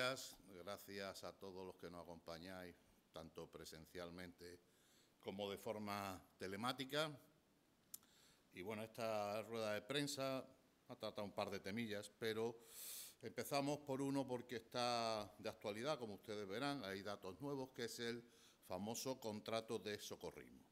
días. Gracias a todos los que nos acompañáis, tanto presencialmente como de forma telemática. Y bueno, esta rueda de prensa ha tratado un par de temillas, pero empezamos por uno porque está de actualidad, como ustedes verán, hay datos nuevos, que es el famoso contrato de socorrismo.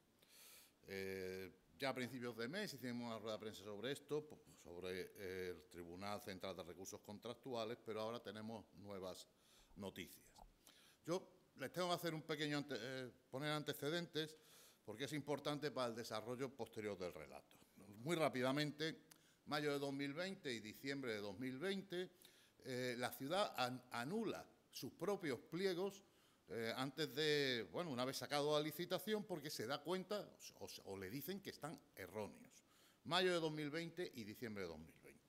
Ya a principios de mes hicimos una rueda de prensa sobre esto, sobre el Tribunal Central de Recursos Contractuales, pero ahora tenemos nuevas noticias. Yo les tengo que hacer un pequeño poner antecedentes porque es importante para el desarrollo posterior del relato. Muy rápidamente, mayo de 2020 y diciembre de 2020, la ciudad anula sus propios pliegos antes de, bueno, una vez sacado la licitación, porque se da cuenta o le dicen que están erróneos. Mayo de 2020 y diciembre de 2020.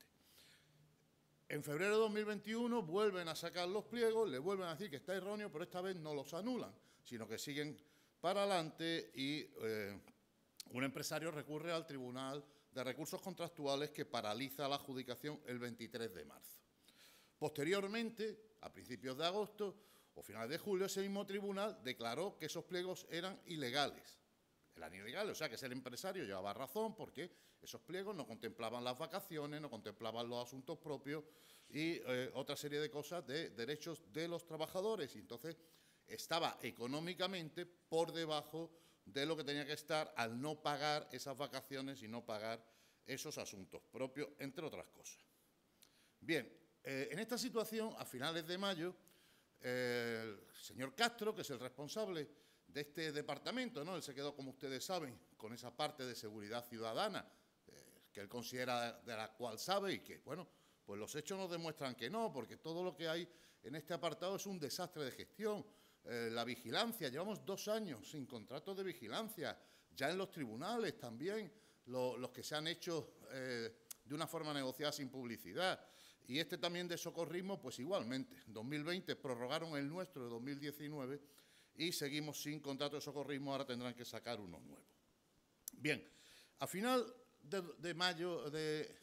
En febrero de 2021 vuelven a sacar los pliegos, le vuelven a decir que está erróneo, pero esta vez no los anulan, sino que siguen para adelante y un empresario recurre al Tribunal de Recursos Contractuales que paraliza la adjudicación el 23 de marzo. Posteriormente, a principios de agosto o finales de julio, ese mismo tribunal declaró que esos pliegos eran ilegales. Eran ilegales, o sea que ese empresario llevaba razón porque esos pliegos no contemplaban las vacaciones, no contemplaban los asuntos propios y otra serie de cosas de derechos de los trabajadores. Y entonces estaba económicamente por debajo de lo que tenía que estar al no pagar esas vacaciones y no pagar esos asuntos propios, entre otras cosas. Bien, en esta situación, a finales de mayo, el señor Castro, que es el responsable de este departamento, ¿no? Él se quedó, como ustedes saben, con esa parte de seguridad ciudadana que él considera de la cual sabe y que, bueno, pues los hechos nos demuestran que no, porque todo lo que hay en este apartado es un desastre de gestión. La vigilancia, llevamos 2 años sin contratos de vigilancia, ya en los tribunales también, los que se han hecho de una forma negociada sin publicidad. Y este también de socorrismo, pues igualmente. En 2020 prorrogaron el nuestro de 2019 y seguimos sin contrato de socorrismo, ahora tendrán que sacar uno nuevo. Bien, a final de mayo de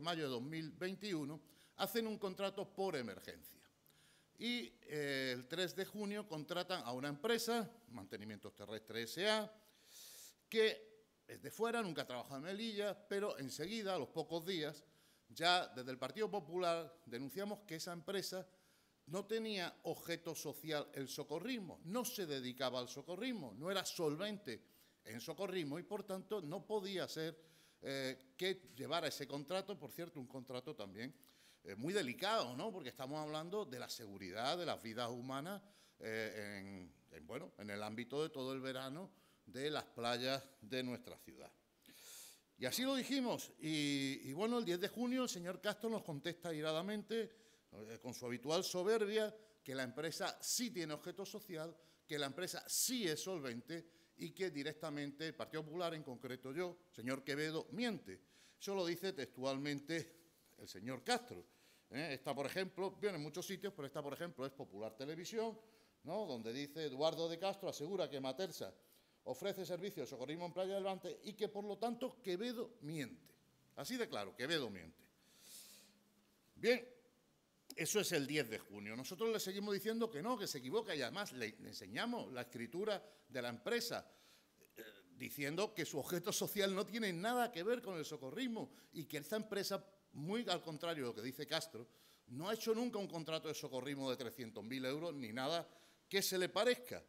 2021 hacen un contrato por emergencia. Y el 3 de junio contratan a una empresa, Mantenimientos Terrestres S.A., que es de fuera, nunca ha trabajado en Melilla, pero enseguida, a los pocos días, ya desde el Partido Popular denunciamos que esa empresa no tenía objeto social el socorrismo, no se dedicaba al socorrismo, no era solvente en socorrismo y, por tanto, no podía ser que llevara ese contrato, por cierto, un contrato también muy delicado, ¿no? Porque estamos hablando de la seguridad de las vidas humanas en el ámbito de todo el verano de las playas de nuestra ciudad. Y así lo dijimos, y bueno, el 10 de junio el señor Castro nos contesta airadamente, con su habitual soberbia, que la empresa sí tiene objeto social, que la empresa sí es solvente y que directamente el Partido Popular, en concreto yo, señor Quevedo, miente. Eso lo dice textualmente el señor Castro. Esta, por ejemplo, viene en muchos sitios, pero esta, por ejemplo, es Popular Televisión, ¿no? Donde dice Eduardo de Castro asegura que Matersa ofrece servicio de socorrismo en Playa del Levante y que, por lo tanto, Quevedo miente. Así de claro, Quevedo miente. Bien, eso es el 10 de junio. Nosotros le seguimos diciendo que no, que se equivoca y además le enseñamos la escritura de la empresa diciendo que su objeto social no tiene nada que ver con el socorrismo y que esta empresa, muy al contrario de lo que dice Castro, no ha hecho nunca un contrato de socorrismo de 300.000 euros ni nada que se le parezca.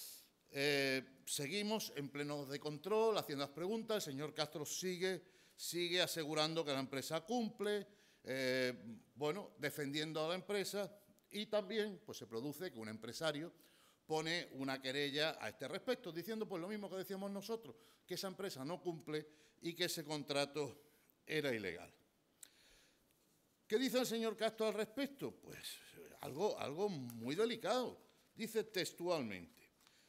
Seguimos en pleno de control, haciendo las preguntas. El señor Castro sigue asegurando que la empresa cumple, defendiendo a la empresa y también pues, se produce que un empresario pone una querella a este respecto, diciendo pues lo mismo que decíamos nosotros, que esa empresa no cumple y que ese contrato era ilegal. ¿Qué dice el señor Castro al respecto? Pues algo muy delicado. Dice textualmente.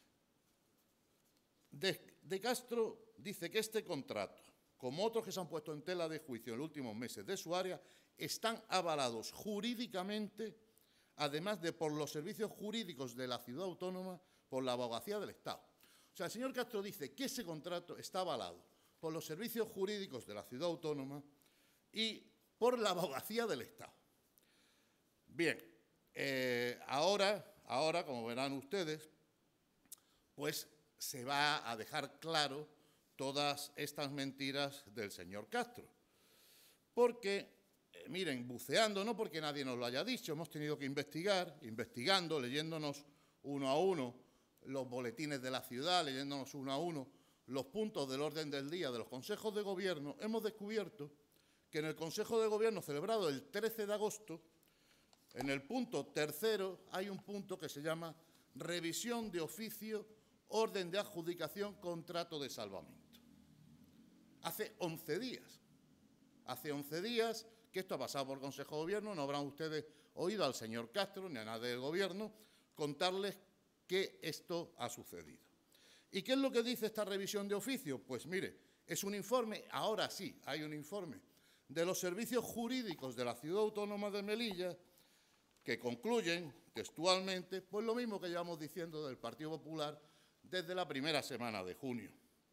De Castro dice que este contrato, como otros que se han puesto en tela de juicio en los últimos meses de su área, están avalados jurídicamente, además de por los servicios jurídicos de la ciudad autónoma, por la abogacía del Estado. O sea, el señor Castro dice que ese contrato está avalado por los servicios jurídicos de la ciudad autónoma y por la abogacía del Estado. Bien, Ahora, como verán ustedes, pues se va a dejar claro todas estas mentiras del señor Castro. Porque, miren, buceando, no porque nadie nos lo haya dicho, hemos tenido que investigar, investigando, leyéndonos uno a uno los boletines de la ciudad, leyéndonos uno a uno los puntos del orden del día de los consejos de gobierno, hemos descubierto que en el Consejo de Gobierno celebrado el 13 de agosto, en el punto tercero hay un punto que se llama revisión de oficio, orden de adjudicación, contrato de salvamento. Hace 11 días. Hace 11 días que esto ha pasado por Consejo de Gobierno, no habrán ustedes oído al señor Castro ni a nadie del Gobierno contarles que esto ha sucedido. ¿Y qué es lo que dice esta revisión de oficio? Pues mire, es un informe, ahora sí, hay un informe de los servicios jurídicos de la Ciudad Autónoma de Melilla que concluyen textualmente pues lo mismo que llevamos diciendo del Partido Popular desde la primera semana de junio.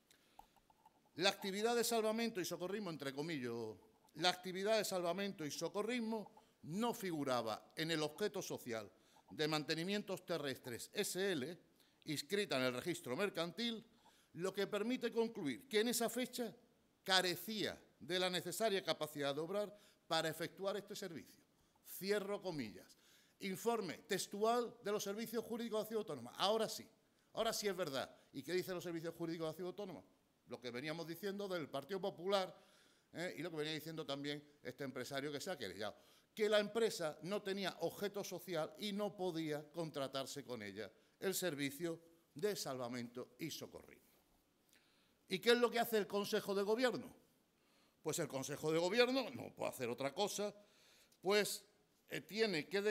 La actividad de salvamento y socorrismo, entre comillas, la actividad de salvamento y socorrismo no figuraba en el objeto social de mantenimientos terrestres SL, inscrita en el registro mercantil, lo que permite concluir que en esa fecha carecía de la necesaria capacidad de obrar para efectuar este servicio. Cierro comillas. Informe textual de los servicios jurídicos de la Ciudad Autónoma. Ahora sí es verdad. ¿Y qué dicen los servicios jurídicos de la Ciudad Autónoma? Lo que veníamos diciendo del Partido Popular y lo que venía diciendo también este empresario que se ha querellado, que la empresa no tenía objeto social y no podía contratarse con ella el servicio de salvamento y socorrismo. ¿Y qué es lo que hace el Consejo de Gobierno? Pues el Consejo de Gobierno no puede hacer otra cosa, pues tiene que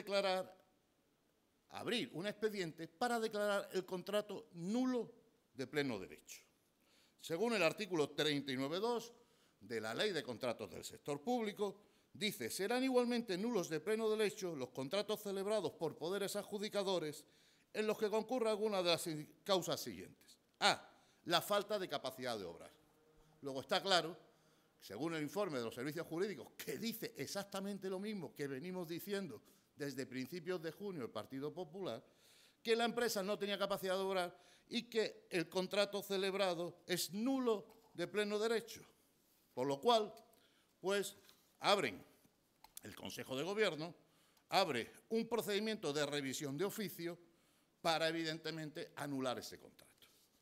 abrir un expediente para declarar el contrato nulo de pleno derecho. Según el artículo 39.2 de la Ley de Contratos del Sector Público, dice: serán igualmente nulos de pleno derecho los contratos celebrados por poderes adjudicadores en los que concurra alguna de las causas siguientes. A. La falta de capacidad de obrar. Luego está claro, según el informe de los servicios jurídicos, que dice exactamente lo mismo que venimos diciendo desde principios de junio el Partido Popular, que la empresa no tenía capacidad de obrar y que el contrato celebrado es nulo de pleno derecho. Por lo cual, pues, el Consejo de Gobierno abre un procedimiento de revisión de oficio para, evidentemente, anular ese contrato.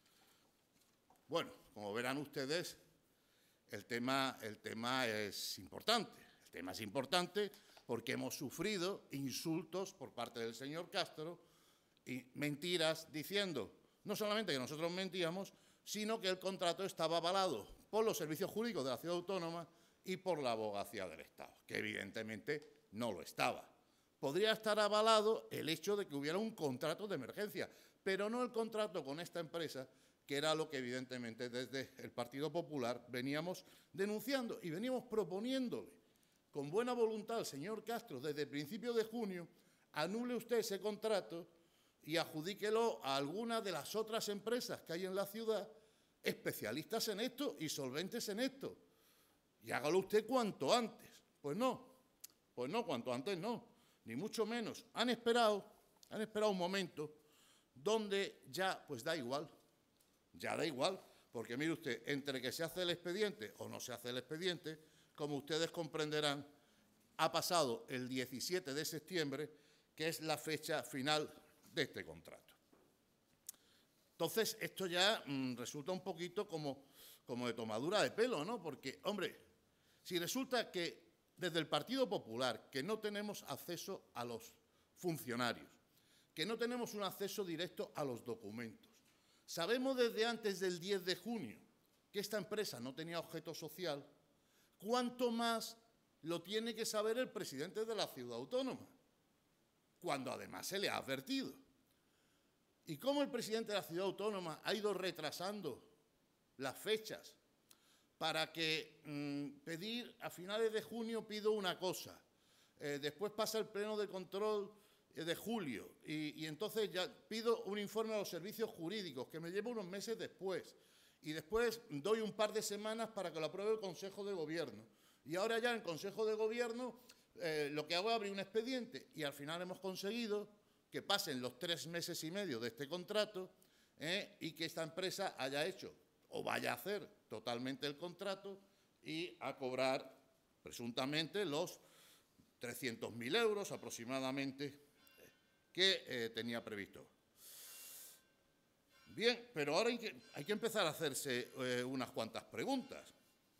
Bueno, como verán ustedes, el tema es importante. El tema es importante porque hemos sufrido insultos por parte del señor Castro y mentiras diciendo no solamente que nosotros mentíamos, sino que el contrato estaba avalado por los servicios jurídicos de la Ciudad Autónoma y por la Abogacía del Estado, que evidentemente no lo estaba. Podría estar avalado el hecho de que hubiera un contrato de emergencia, pero no el contrato con esta empresa, que era lo que evidentemente desde el Partido Popular veníamos denunciando y veníamos proponiéndole con buena voluntad al señor Castro desde principios de junio: anule usted ese contrato y adjudíquelo a alguna de las otras empresas que hay en la ciudad, especialistas en esto y solventes en esto, y hágalo usted cuanto antes. Pues no, cuanto antes no, ni mucho menos. Han esperado un momento donde ya pues da igual, porque mire usted, entre que se hace el expediente o no se hace el expediente, como ustedes comprenderán, ha pasado el 17 de septiembre, que es la fecha final de este contrato. Entonces, esto ya resulta un poquito como de tomadura de pelo, ¿no? Porque, hombre, si resulta que desde el Partido Popular, que no tenemos acceso a los funcionarios, que no tenemos un acceso directo a los documentos, sabemos desde antes del 10 de junio que esta empresa no tenía objeto social, ¿cuánto más lo tiene que saber el presidente de la Ciudad Autónoma? Cuando además se le ha advertido. ¿Y cómo el presidente de la Ciudad Autónoma ha ido retrasando las fechas para que pedir a finales de junio pido una cosa, después pasa el pleno de control de julio y entonces ya pido un informe a los servicios jurídicos que me lleva unos meses después y después doy un par de semanas para que lo apruebe el Consejo de Gobierno y ahora ya en el Consejo de Gobierno lo que hago es abrir un expediente y al final hemos conseguido que pasen los 3 meses y medio de este contrato y que esta empresa haya hecho o vaya a hacer totalmente el contrato y a cobrar presuntamente los 300.000 euros aproximadamente que tenía previsto. Bien, pero ahora hay que empezar a hacerse unas cuantas preguntas.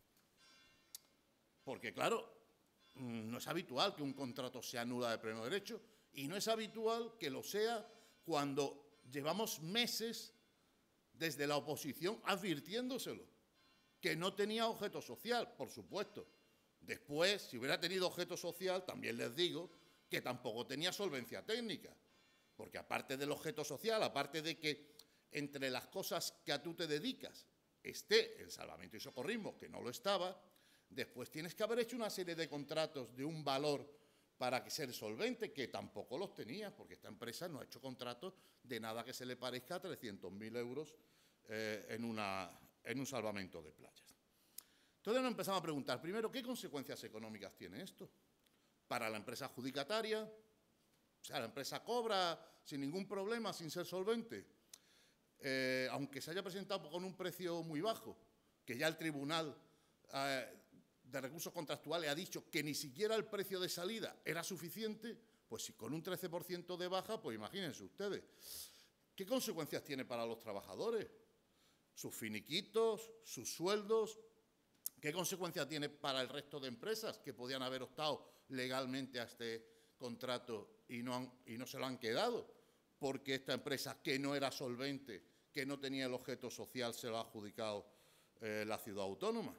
Porque, claro, no es habitual que un contrato se anula de pleno derecho y no es habitual que lo sea cuando llevamos meses desde la oposición advirtiéndoselo, que no tenía objeto social, por supuesto. Después, si hubiera tenido objeto social, también les digo que tampoco tenía solvencia técnica, porque aparte del objeto social, aparte de que entre las cosas que tú te dedicas esté el salvamento y socorrismo, que no lo estaba, después tienes que haber hecho una serie de contratos de un valor para que ser solvente, que tampoco los tenía, porque esta empresa no ha hecho contratos de nada que se le parezca a 300.000 euros en un salvamento de playas. Entonces nos empezamos a preguntar, primero, ¿qué consecuencias económicas tiene esto? Para la empresa adjudicataria, o sea, la empresa cobra sin ningún problema, sin ser solvente, aunque se haya presentado con un precio muy bajo, que ya el Tribunal de Recursos Contractuales ha dicho que ni siquiera el precio de salida era suficiente, pues si con un 13% de baja, pues imagínense ustedes. ¿Qué consecuencias tiene para los trabajadores? Sus finiquitos, sus sueldos. ¿Qué consecuencias tiene para el resto de empresas que podían haber optado legalmente a este contrato y no se lo han quedado? Porque esta empresa, que no era solvente, que no tenía el objeto social, se lo ha adjudicado la ciudad autónoma.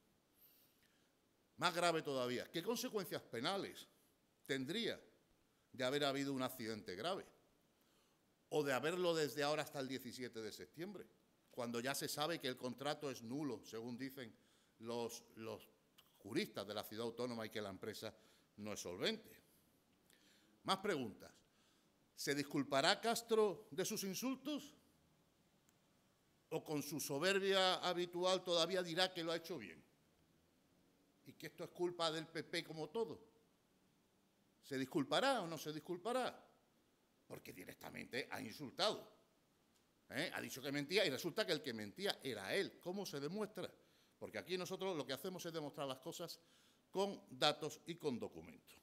Más grave todavía, ¿qué consecuencias penales tendría de haber habido un accidente grave? O de haberlo desde ahora hasta el 17 de septiembre, cuando ya se sabe que el contrato es nulo, según dicen los juristas de la ciudad autónoma, y que la empresa no es solvente. Más preguntas. ¿Se disculpará Castro de sus insultos? ¿O con su soberbia habitual todavía dirá que lo ha hecho bien? ¿Y que esto es culpa del PP como todo? ¿Se disculpará o no se disculpará? Porque directamente ha insultado. Ha dicho que mentía y resulta que el que mentía era él. ¿Cómo se demuestra? Porque aquí nosotros lo que hacemos es demostrar las cosas con datos y con documentos.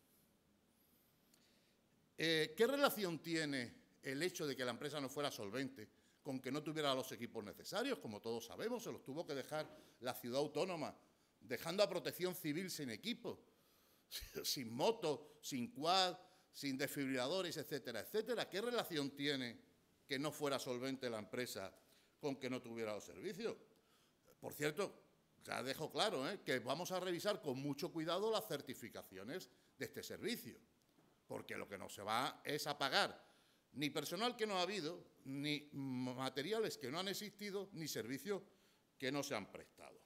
¿Qué relación tiene el hecho de que la empresa no fuera solvente con que no tuviera los equipos necesarios? Como todos sabemos, se los tuvo que dejar la ciudad autónoma, dejando a Protección Civil sin equipo, sin moto, sin quad, sin desfibriladores, etcétera, etcétera. ¿Qué relación tiene que no fuera solvente la empresa con que no tuviera los servicios? Por cierto, ya dejo claro que vamos a revisar con mucho cuidado las certificaciones de este servicio, porque lo que no se va es a pagar ni personal que no ha habido, ni materiales que no han existido, ni servicios que no se han prestado.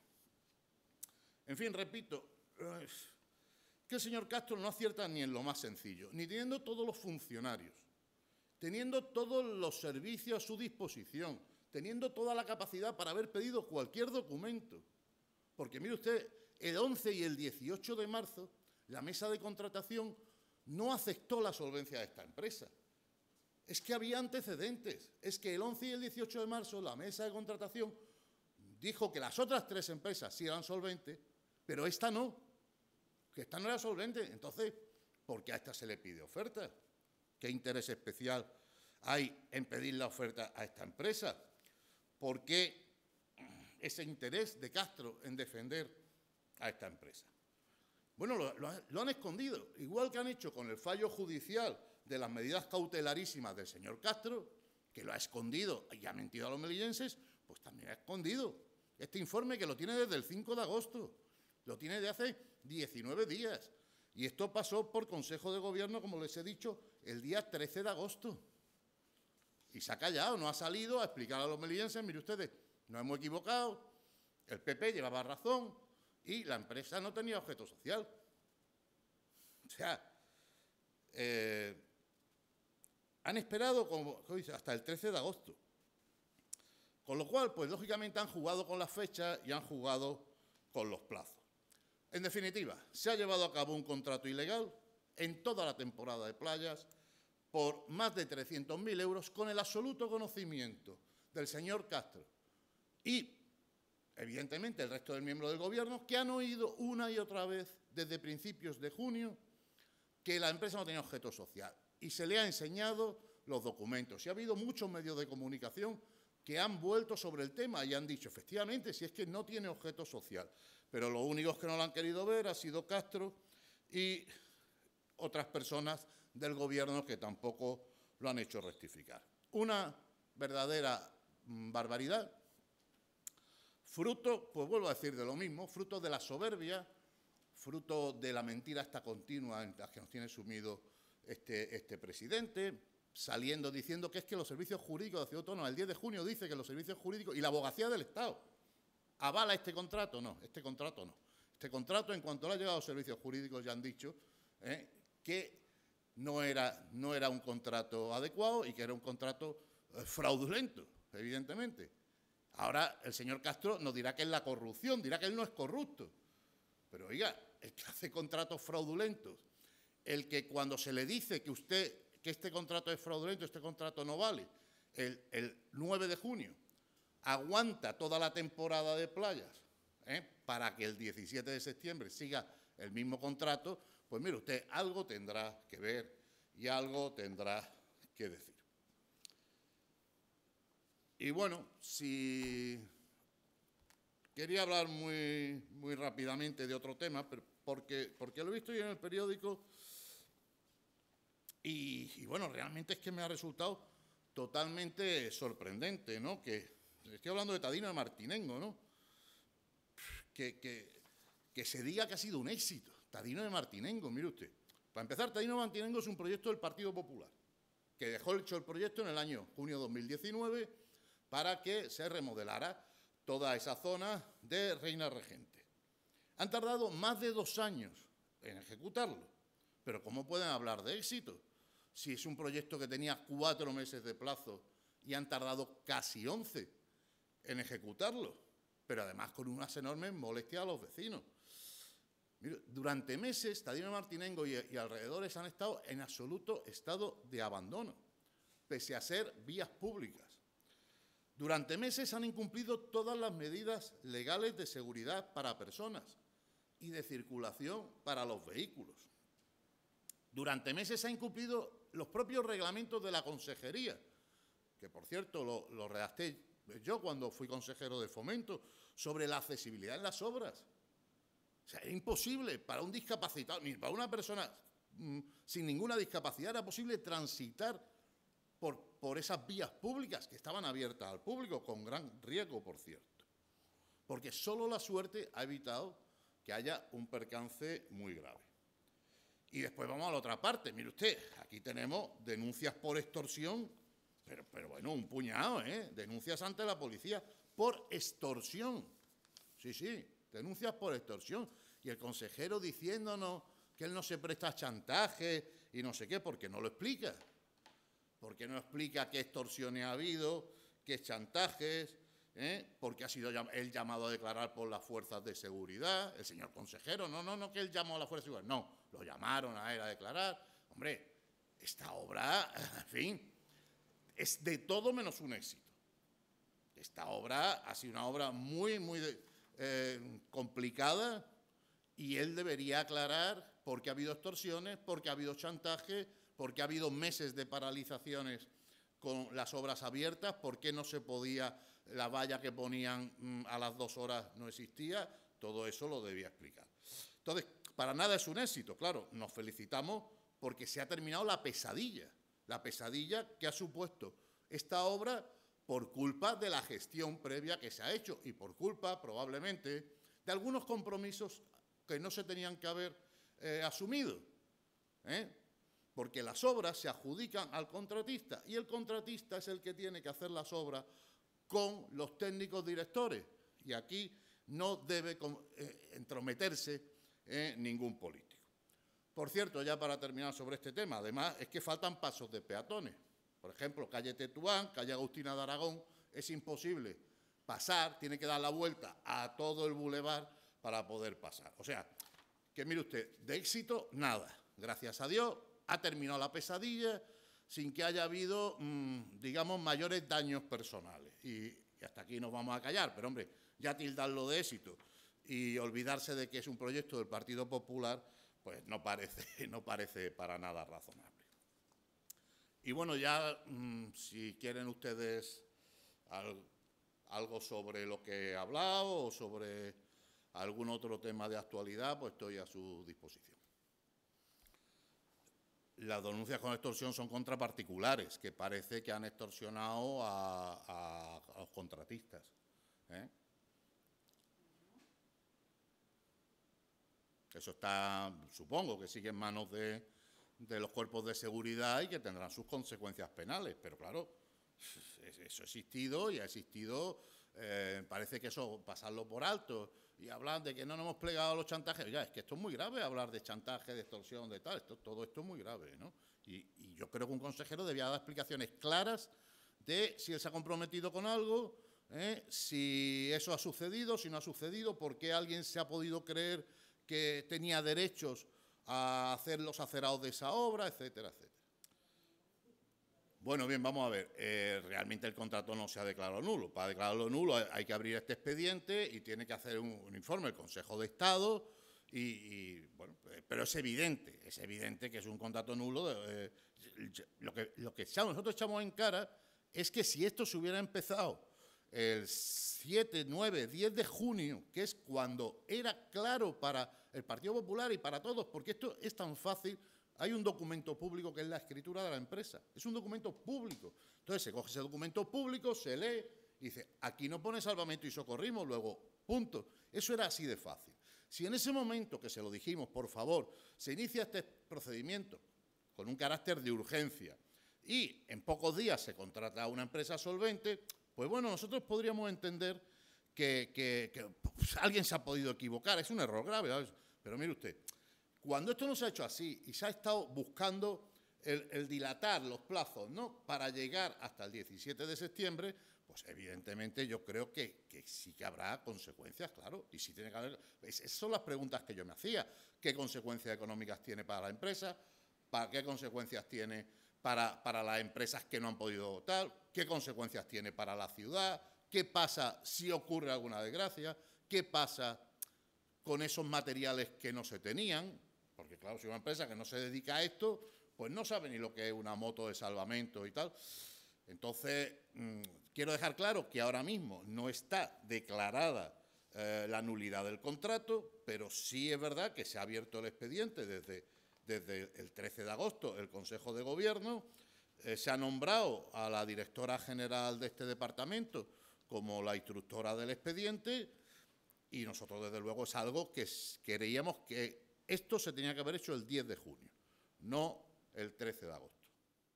En fin, repito, que el señor Castro no acierta ni en lo más sencillo, ni teniendo todos los funcionarios, teniendo todos los servicios a su disposición, teniendo toda la capacidad para haber pedido cualquier documento. Porque mire usted, el 11 y el 18 de marzo, la mesa de contratación no aceptó la solvencia de esta empresa. Es que había antecedentes. Es que el 11 y el 18 de marzo la mesa de contratación dijo que las otras 3 empresas sí eran solventes, pero esta no, que esta no era solvente. Entonces, ¿por qué a esta se le pide oferta? ¿Qué interés especial hay en pedir la oferta a esta empresa? ¿Por qué ese interés de Castro en defender a esta empresa? Bueno, lo han escondido, igual que han hecho con el fallo judicial de las medidas cautelarísimas del señor Castro, que lo ha escondido y ha mentido a los melillenses, pues también ha escondido este informe, que lo tiene desde el 5 de agosto, lo tiene de hace 19 días. Y esto pasó por Consejo de Gobierno, como les he dicho, el día 13 de agosto. Y se ha callado, no ha salido a explicar a los melillenses, mire ustedes, nos hemos equivocado, el PP llevaba razón y la empresa no tenía objeto social. O sea, han esperado hasta el 13 de agosto. Con lo cual, pues lógicamente han jugado con las fechas y han jugado con los plazos. En definitiva, se ha llevado a cabo un contrato ilegal en toda la temporada de playas por más de 300.000 euros con el absoluto conocimiento del señor Castro y, evidentemente, el resto del miembro del Gobierno, que han oído una y otra vez desde principios de junio que la empresa no tenía objeto social y se le ha enseñado los documentos. Y ha habido muchos medios de comunicación que han vuelto sobre el tema y han dicho, efectivamente, si es que no tiene objeto social. Pero los únicos que no lo han querido ver ha sido Castro y otras personas del Gobierno que tampoco lo han hecho rectificar. Una verdadera barbaridad, fruto, pues vuelvo a decir de lo mismo, fruto de la soberbia, fruto de la mentira esta continua en la que nos tiene sumido este presidente, saliendo diciendo que es que los servicios jurídicos de la Ciudad Autónoma, el 10 de junio dice que los servicios jurídicos y la abogacía del Estado avala este contrato. No, este contrato no. Este contrato, en cuanto le ha llegado a los servicios jurídicos, ya han dicho que no era un contrato adecuado y que era un contrato fraudulento, evidentemente. Ahora el señor Castro nos dirá que es la corrupción, dirá que él no es corrupto. Pero oiga, el que hace contratos fraudulentos, el que cuando se le dice que este contrato es fraudulento, este contrato no vale, el 9 de junio aguanta toda la temporada de playas para que el 17 de septiembre siga el mismo contrato, pues mire usted, algo tendrá que ver y algo tendrá que decir. Y bueno, si quería hablar muy rápidamente de otro tema, pero porque lo he visto yo en el periódico y bueno, realmente es que me ha resultado totalmente sorprendente, ¿no? Que estoy hablando de Tadino de Martinengo, ¿no? Que se diga que ha sido un éxito. Tadino de Martinengo, mire usted. Para empezar, Tadino de Martinengo es un proyecto del Partido Popular, que dejó hecho el proyecto en el año junio de 2019 para que se remodelara toda esa zona de Reina Regente. Han tardado más de 2 años en ejecutarlo, pero ¿cómo pueden hablar de éxito si es un proyecto que tenía 4 meses de plazo y han tardado casi 11 en ejecutarlo? Pero además con unas enormes molestias a los vecinos. Mire, durante meses, Tadino de Martinengo y alrededores han estado en absoluto estado de abandono, pese a ser vías públicas. Durante meses han incumplido todas las medidas legales de seguridad para personas y de circulación para los vehículos. Durante meses se han incumplido los propios reglamentos de la consejería, que por cierto lo redacté yo cuando fui consejero de Fomento, sobre la accesibilidad en las obras. O sea, era imposible para un discapacitado, ni para una persona sin ninguna discapacidad, era posible transitar por esas vías públicas que estaban abiertas al público, con gran riesgo, por cierto. Porque solo la suerte ha evitado que haya un percance muy grave. Y después vamos a la otra parte. Mire usted, aquí tenemos denuncias por extorsión, pero bueno, un puñado, denuncias ante la policía por extorsión. Sí, denuncias por extorsión. Y el consejero diciéndonos que él no se presta a chantaje y no sé qué, porque no lo explica. Porque no explica qué extorsiones ha habido, qué chantajes, porque ha sido él llamado a declarar por las fuerzas de seguridad. El señor consejero, no que él llamó a la fuerza de seguridad, no, lo llamaron a él a declarar. Hombre, esta obra, en fin, es de todo menos un éxito. Esta obra ha sido una obra muy complicada y él debería aclarar por qué ha habido extorsiones, por qué ha habido chantaje, por qué ha habido meses de paralizaciones con las obras abiertas, por qué no se podía, la valla que ponían a las 2 horas no existía, todo eso lo debía explicar. Entonces, para nada es un éxito, claro, nos felicitamos porque se ha terminado la pesadilla que ha supuesto esta obra por culpa de la gestión previa que se ha hecho y por culpa, probablemente, de algunos compromisos que no se tenían que haber asumido, porque las obras se adjudican al contratista y el contratista es el que tiene que hacer las obras con los técnicos directores y aquí no debe entrometerse ningún político. Por cierto, ya para terminar sobre este tema, además es que faltan pasos de peatones. Por ejemplo, calle Tetuán, calle Agustina de Aragón, es imposible pasar, tiene que dar la vuelta a todo el bulevar para poder pasar. O sea, que mire usted, de éxito nada. gracias a Dios, ha terminado la pesadilla sin que haya habido, digamos, mayores daños personales. Y hasta aquí nos vamos a callar, pero, hombre, ya tildarlo de éxito y olvidarse de que es un proyecto del Partido Popular, pues no parece para nada razonable. Y bueno, ya si quieren ustedes algo sobre lo que he hablado o sobre algún otro tema de actualidad, pues estoy a su disposición. Las denuncias con extorsión son contra particulares, que parece que han extorsionado a los contratistas, ¿eh? Eso está, supongo que sigue en manos de los cuerpos de seguridad y que tendrán sus consecuencias penales. Pero claro, eso ha existido y ha existido, parece que eso, pasarlo por alto y hablar de que no nos hemos plegado a los chantajes. Ya, es que esto es muy grave, hablar de chantaje, de extorsión, de tal, todo esto es muy grave, ¿no? Y yo creo que un consejero debía dar explicaciones claras de si él se ha comprometido con algo, si eso ha sucedido, si no ha sucedido, por qué alguien se ha podido creer que tenía derechos a hacer los acerados de esa obra, etcétera, etcétera. Bueno, bien, vamos a ver. Realmente el contrato no se ha declarado nulo. Para declararlo nulo hay que abrir este expediente y tiene que hacer un informe el Consejo de Estado. Bueno, pero es evidente que es un contrato nulo. Lo que nosotros echamos en cara es que si esto se hubiera empezado el 7, 9, 10 de junio, que es cuando era claro para el Partido Popular y para todos, porque esto es tan fácil. Hay un documento público que es la escritura de la empresa. Es un documento público. Entonces se coge ese documento público, se lee y dice, aquí no pone salvamento y socorrismo, luego, punto. Eso era así de fácil. Si en ese momento que se lo dijimos, por favor, se inicia este procedimiento con un carácter de urgencia y en pocos días se contrata a una empresa solvente, pues bueno, nosotros podríamos entender que pues, alguien se ha podido equivocar. Es un error grave, ¿sabes? Pero mire usted, cuando esto no se ha hecho así y se ha estado buscando el dilatar los plazos, ¿no?, para llegar hasta el 17 de septiembre, pues evidentemente yo creo que sí que habrá consecuencias, claro, y sí tiene que haber. Esas son las preguntas que yo me hacía. ¿Qué consecuencias económicas tiene para la empresa? ¿Qué consecuencias tiene para las empresas que no han podido tal? ¿Qué consecuencias tiene para la ciudad? ¿Qué pasa si ocurre alguna desgracia? ¿Qué pasa con esos materiales que no se tenían? Porque claro, si una empresa que no se dedica a esto, pues no sabe ni lo que es una moto de salvamento y tal. Entonces, quiero dejar claro que ahora mismo no está declarada la nulidad del contrato, pero sí es verdad que se ha abierto el expediente desde el 13 de agosto, el Consejo de Gobierno. Se ha nombrado a la directora general de este departamento como la instructora del expediente y nosotros, desde luego, es algo que creíamos que esto se tenía que haber hecho el 10 de junio, no el 13 de agosto.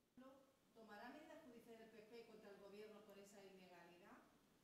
¿Tomará medidas judiciales el PP contra el Gobierno por esa ilegalidad?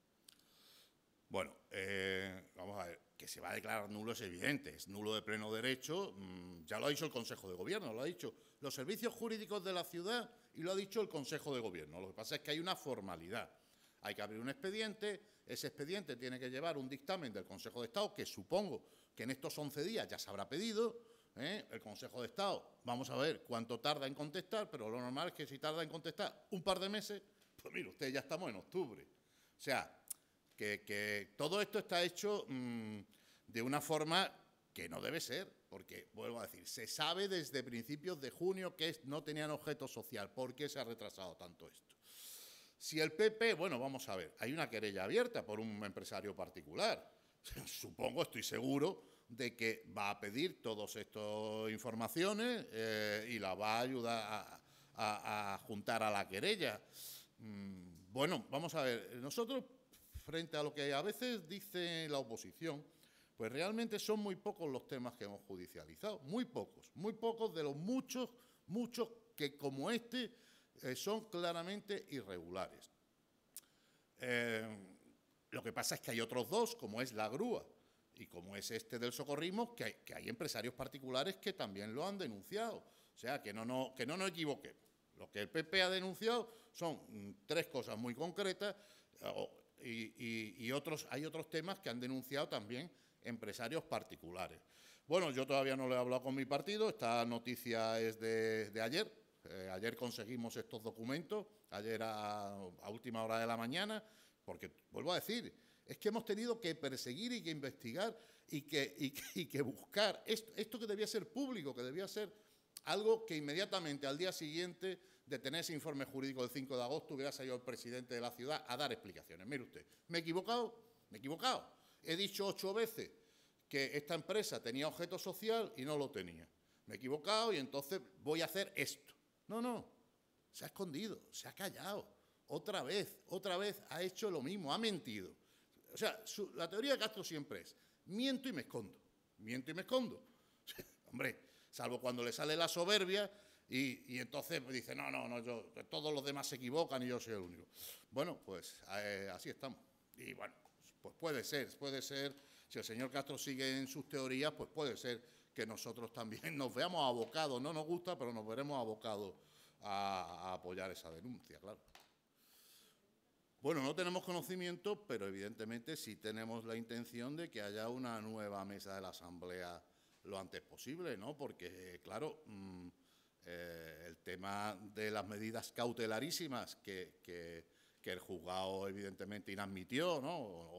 Bueno, vamos a ver, que se va a declarar nulo es evidente, es nulo de pleno derecho, ya lo ha dicho el Consejo de Gobierno, lo ha dicho los servicios jurídicos de la ciudad y lo ha dicho el Consejo de Gobierno. Lo que pasa es que hay una formalidad, hay que abrir un expediente, ese expediente tiene que llevar un dictamen del Consejo de Estado, que supongo que en estos 11 días ya se habrá pedido, el Consejo de Estado, vamos a ver cuánto tarda en contestar, pero lo normal es que si tarda en contestar un par de meses, pues mire usted, ya estamos en octubre. O sea, que todo esto está hecho de una forma que no debe ser, porque, vuelvo a decir, se sabe desde principios de junio que no tenían objeto social. ¿Por qué se ha retrasado tanto esto? Si el PP, bueno, vamos a ver, hay una querella abierta por un empresario particular. Supongo, estoy seguro, de que va a pedir todas estas informaciones y la va a ayudar a juntar a la querella. Bueno, vamos a ver, nosotros, frente a lo que a veces dice la oposición, pues realmente son muy pocos los temas que hemos judicializado, muy pocos de los muchos que como este son claramente irregulares. Lo que pasa es que hay otros dos, como es la grúa y como es este del socorrismo, que hay empresarios particulares que también lo han denunciado. O sea, que no nos equivoquemos. Lo que el PP ha denunciado son tres cosas muy concretas y hay otros temas que han denunciado también empresarios particulares. Bueno, yo todavía no lo he hablado con mi partido, esta noticia es de ayer. Ayer conseguimos estos documentos, ayer a última hora de la mañana, porque, vuelvo a decir, es que hemos tenido que perseguir y que investigar y que buscar esto que debía ser público, que debía ser algo que inmediatamente al día siguiente de tener ese informe jurídico del 5 de agosto hubiera salido el presidente de la ciudad a dar explicaciones. Mire usted, ¿me he equivocado? Me he equivocado. He dicho 8 veces que esta empresa tenía objeto social y no lo tenía. Me he equivocado y entonces voy a hacer esto. No, se ha escondido, se ha callado. Otra vez ha hecho lo mismo, ha mentido. O sea, la teoría de Castro siempre es, miento y me escondo, miento y me escondo. Hombre, salvo cuando le sale la soberbia y entonces dice, no, todos los demás se equivocan y yo soy el único. Bueno, pues así estamos. Y bueno, pues puede ser, si el señor Castro sigue en sus teorías, pues puede ser que nosotros también nos veamos abocados, no nos gusta, pero nos veremos abocados a apoyar esa denuncia, claro. Bueno, no tenemos conocimiento, pero evidentemente sí tenemos la intención de que haya una nueva mesa de la Asamblea lo antes posible, ¿no? Porque, claro, el tema de las medidas cautelarísimas que el juzgado evidentemente inadmitió, ¿no?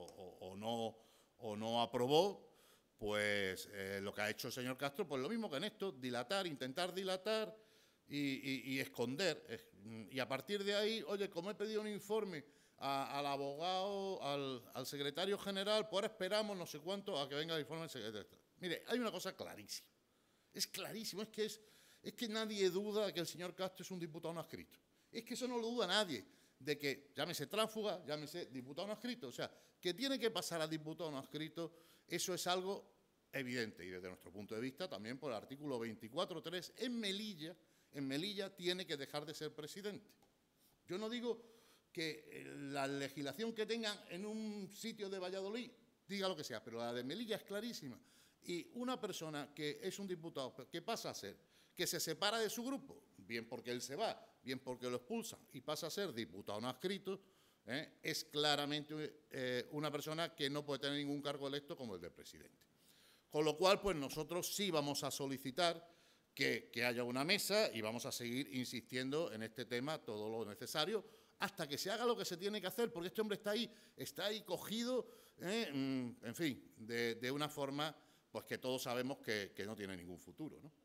O no aprobó, pues lo que ha hecho el señor Castro, pues lo mismo que en esto, dilatar, intentar dilatar y esconder. Y a partir de ahí, oye, como he pedido un informe al abogado, al secretario general, pues ahora esperamos no sé cuánto a que venga el informe del secretario. Mire, hay una cosa clarísima, es clarísimo, es que nadie duda de que el señor Castro es un diputado no adscrito. Es que eso no lo duda nadie, de que llámese tránsfuga, llámese diputado no adscrito. O sea, que tiene que pasar a diputado no adscrito, eso es algo evidente. Y desde nuestro punto de vista, también por el artículo 24.3, en Melilla tiene que dejar de ser presidente. Yo no digo que la legislación que tengan en un sitio de Valladolid diga lo que sea, pero la de Melilla es clarísima. Y una persona que es un diputado, ¿qué pasa a ser? Que se separa de su grupo, bien porque él se va, bien porque lo expulsan, y pasa a ser diputado no adscrito, es claramente una persona que no puede tener ningún cargo electo como el de presidente. Con lo cual, pues nosotros sí vamos a solicitar que haya una mesa y vamos a seguir insistiendo en este tema todo lo necesario hasta que se haga lo que se tiene que hacer, porque este hombre está ahí cogido, en fin, de una forma pues que todos sabemos que no tiene ningún futuro, ¿no?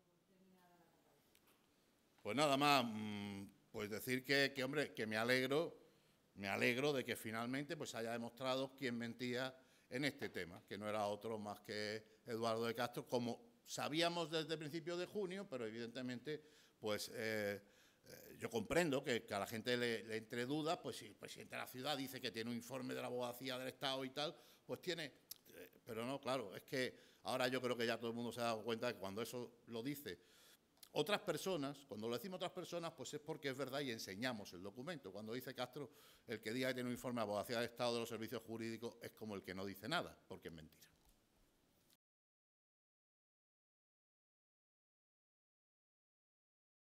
Pues nada más, pues decir hombre, que me alegro de que finalmente pues haya demostrado quién mentía en este tema, que no era otro más que Eduardo de Castro, como sabíamos desde el principio de junio, pero evidentemente pues yo comprendo que a la gente le entre dudas, pues si el presidente de la ciudad dice que tiene un informe de la abogacía del Estado y tal, pues tiene, pero no, claro, es que ahora yo creo que ya todo el mundo se ha dado cuenta que cuando eso lo dice otras personas, cuando lo decimos otras personas, pues es porque es verdad y enseñamos el documento. Cuando dice Castro, el que diga que tiene un informe de abogacía del Estado de los servicios jurídicos es como el que no dice nada, porque es mentira.